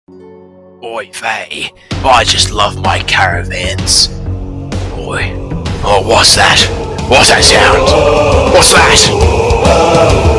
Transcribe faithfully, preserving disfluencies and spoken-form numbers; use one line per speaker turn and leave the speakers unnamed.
Oi, Faye, I just love my caravans. Oi. Oh, what's that? What's that sound? What's that?